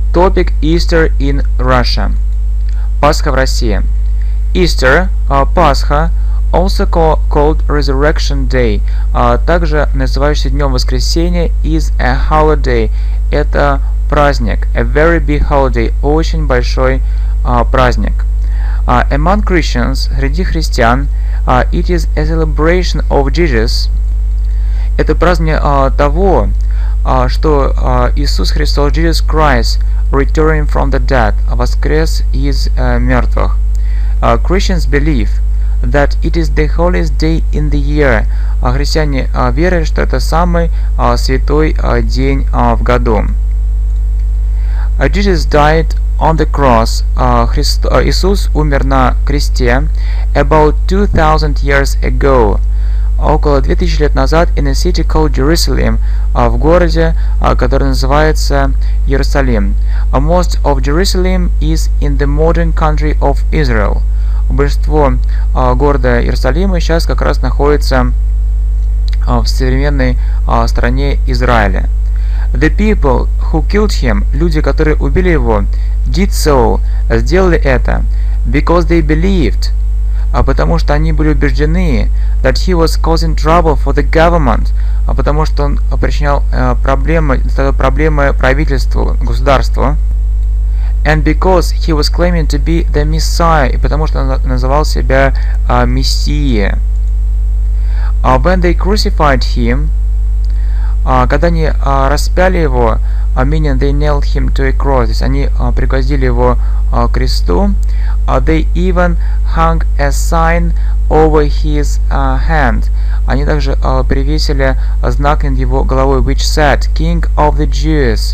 Topic Easter in Russia. Пасха в России. Easter, Пасха, also called Resurrection Day, также называющийся Днем Воскресения, is a holiday. Это праздник, a very big holiday, очень большой праздник. Among Christians, среди христиан, it is a celebration of Jesus. Это праздник того, что Иисус Христос, Jesus Christ, returning from the dead, воскрес из мертвых. Christians believe that it is the holiest day in the year. Христиане верят, что это самый святой день в году. Jesus died on the cross. Иисус умер на кресте about 2000 years ago. Около 2000 лет назад in a city called Jerusalem, в городе, который называется Иерусалим. Most of Jerusalem is in the modern country of Israel. Большинство города Иерусалима сейчас как раз находится в современной стране Израиля. The people who killed him, люди, которые убили его, did so, сделали это, because they believed, потому что они были убеждены, that he was causing trouble for the government, потому что он причинял проблемы правительству, государству, and because he was claiming to be the Messiah, и потому что он называл себя Мессией. When they crucified him, когда они распяли его, meaning they nailed him to a cross, то есть они пригвоздили его к кресту, they even hung a sign over his hand. Они также привесили знак над его головой, which said King of the Jews,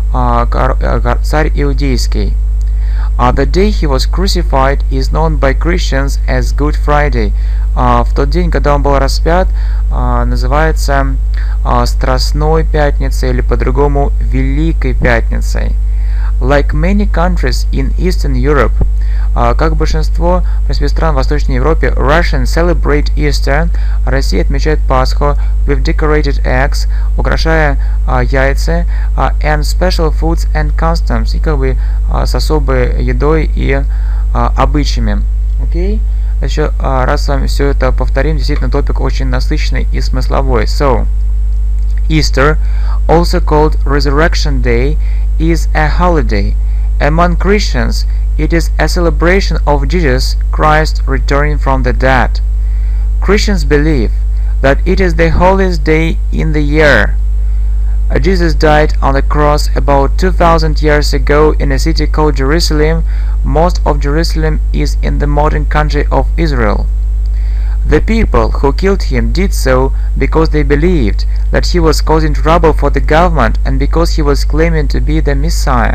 царь иудейский. The day he was crucified is known by Christians as Good Friday. В тот день, когда он был распят, называется Страстной Пятницей или по-другому Великой Пятницей. Like many countries in Eastern Europe, как большинство стран в Восточной Европе, Russians celebrate Easter. Россия отмечает Пасху with decorated eggs, украшая яйца, and special foods and customs, и как бы с особой едой и обычаями. Окей? Еще раз с вами все это повторим. Действительно, топик очень насыщенный и смысловой. So, Easter, also called Resurrection Day, is a holiday. Among Christians, it is a celebration of Jesus Christ returning from the dead. Christians believe that it is the holiest day in the year. Jesus died on the cross about 2000 years ago in a city called Jerusalem. Most of Jerusalem is in the modern country of Israel. The people who killed him did so because they believed that he was causing trouble for the government and because he was claiming to be the Messiah.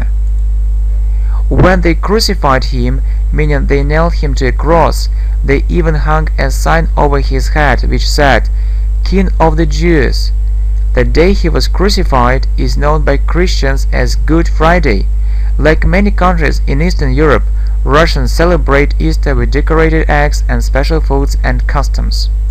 When they crucified him, meaning they nailed him to a cross, they even hung a sign over his head which said, King of the Jews. The day he was crucified is known by Christians as Good Friday. Like many countries in Eastern Europe, Russians celebrate Easter with decorated eggs and special foods and customs.